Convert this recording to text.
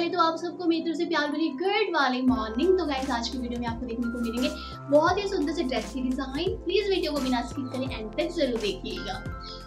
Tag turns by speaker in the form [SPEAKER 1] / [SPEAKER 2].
[SPEAKER 1] तो आप सबको मेरी तरफ से प्यार भरी गुड वाली मॉर्निंग। तो गाइस आज की वीडियो में आपको देखने को मिलेंगे बहुत ही सुंदर से ड्रेस की डिजाइन। प्लीज वीडियो को बिना स्किप करें एंड तक जरूर देखिएगा।